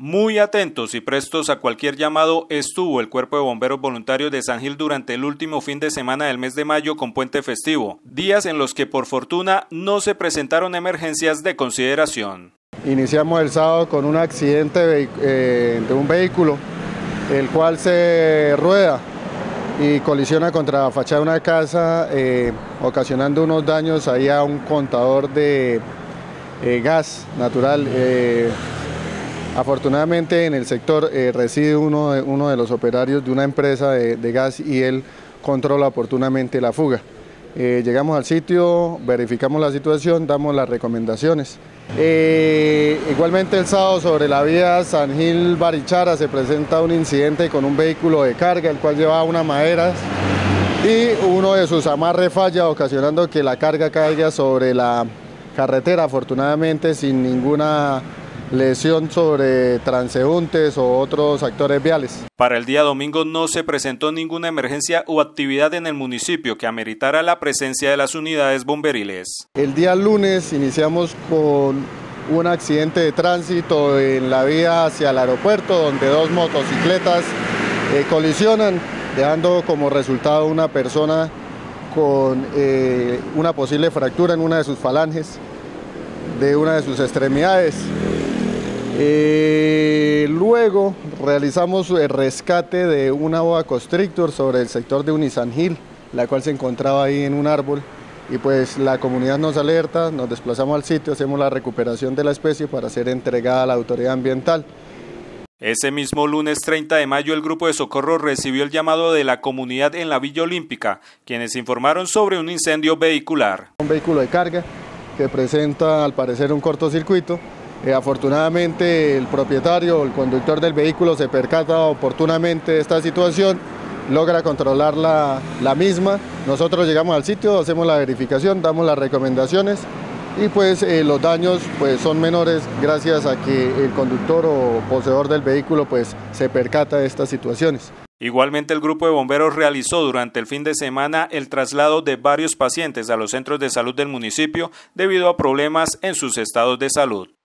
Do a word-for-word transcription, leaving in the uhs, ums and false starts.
Muy atentos y prestos a cualquier llamado estuvo el Cuerpo de Bomberos Voluntarios de San Gil durante el último fin de semana del mes de mayo con puente festivo, días en los que por fortuna no se presentaron emergencias de consideración. Iniciamos el sábado con un accidente de, eh, de un vehículo, el cual se rueda y colisiona contra la fachada de una casa, eh, ocasionando unos daños ahí a un contador de eh, gas natural. Eh, Afortunadamente en el sector eh, reside uno de, uno de los operarios de una empresa de, de gas y él controla oportunamente la fuga. Eh, llegamos al sitio, verificamos la situación, damos las recomendaciones. Eh, igualmente el sábado sobre la vía San Gil-Barichara se presenta un incidente con un vehículo de carga, el cual llevaba unas maderas y uno de sus amarres falla, ocasionando que la carga caiga sobre la carretera, afortunadamente sin ninguna lesión sobre transeúntes o otros actores viales. Para el día domingo no se presentó ninguna emergencia o actividad en el municipio que ameritara la presencia de las unidades bomberiles. El día lunes iniciamos con un accidente de tránsito en la vía hacia el aeropuerto, donde dos motocicletas eh, colisionan, dejando como resultado una persona con eh, una posible fractura en una de sus falanges, de una de sus extremidades. Eh, luego realizamos el rescate de una boa constrictor sobre el sector de Unisan Gil, la cual se encontraba ahí en un árbol, y pues la comunidad nos alerta, nos desplazamos al sitio, hacemos la recuperación de la especie para ser entregada a la autoridad ambiental. Ese mismo lunes treinta de mayo el grupo de socorro recibió el llamado de la comunidad en la Villa Olímpica, quienes informaron sobre un incendio vehicular. Un vehículo de carga que presenta al parecer un cortocircuito. Eh, afortunadamente el propietario o el conductor del vehículo se percata oportunamente de esta situación, logra controlar la, la misma. Nosotros llegamos al sitio, hacemos la verificación, damos las recomendaciones y pues eh, los daños pues son menores gracias a que el conductor o poseedor del vehículo pues se percata de estas situaciones. Igualmente el grupo de bomberos realizó durante el fin de semana el traslado de varios pacientes a los centros de salud del municipio debido a problemas en sus estados de salud.